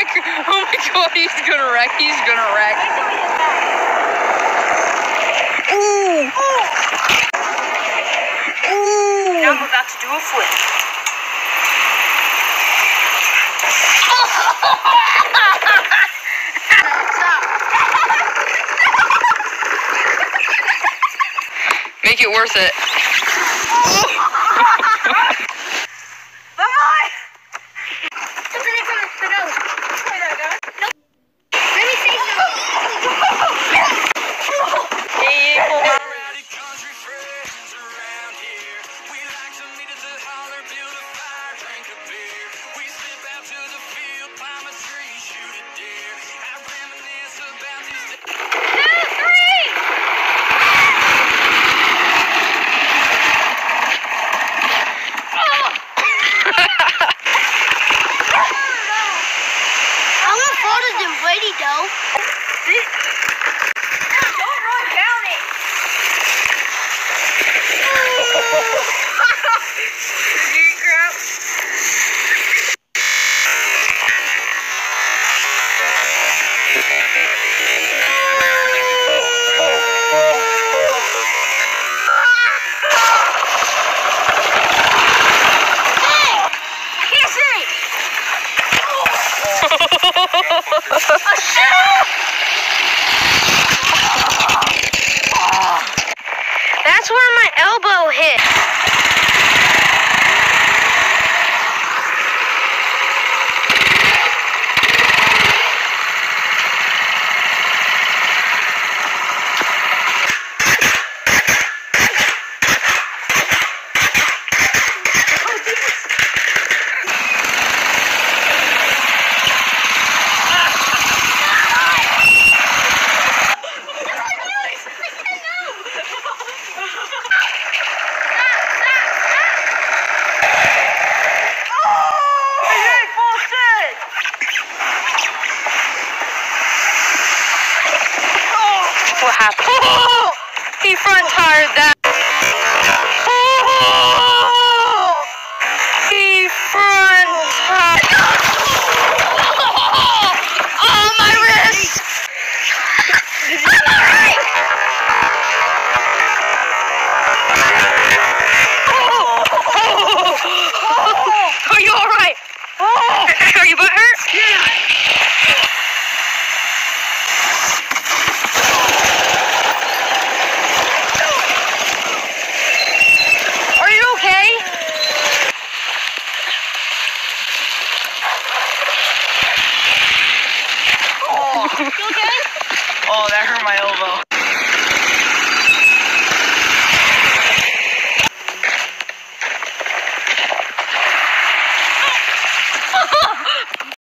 Oh my god, he's gonna wreck. He's gonna wreck. Ooh. Ooh. Now I'm about to do a flip. Make it worth it. Bye-bye! Let me say something. Brady though. Don't run down it. You're crap. That's where my elbow hit. What happened? Oh, he front tired that. Oh, he front tired. Oh, my wrist. I'm alright. Are you alright? Are you butt hurt? Yeah. You okay? Oh, that hurt my elbow.